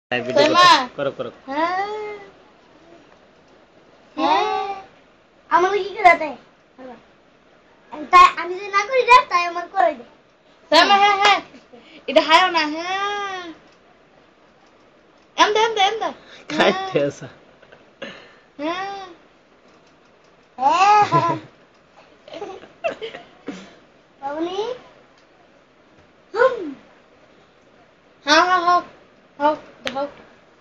করো করো আমার কি করে তাই তাই আমি যদি না করি তাই আমার করে দে হ্যাঁ এটা হায়ও না হ্যাঁ এমদা কাটতে আসা হ্যাঁ বাবুনি হ্যাঁ হোক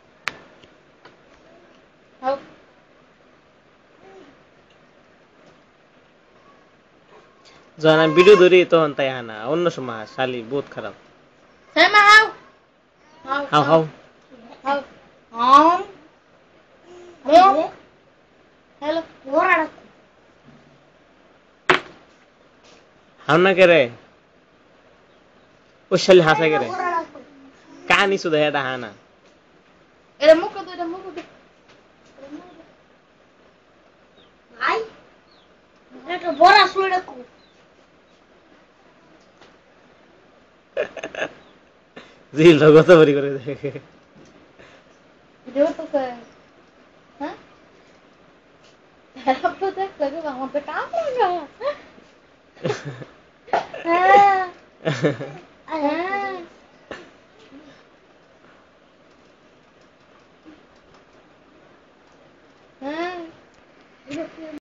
যখন আমি ভিডিও ধরি তখন তাই হানা অন্য সময় শালি বহুত খারাপ সাইমা হাও হাও হ্যালো হাও না করে ও শালি হাসা করে কাহানি শুধু এটা হানা এটা মুখ দে ভাই এটা বড় আসলে রাখো জি লগত ভরি করে দেখে ভিডিও তো হ্যাঁ তো দেখ লাগে আমাদের কাম লাগা হ্যাঁ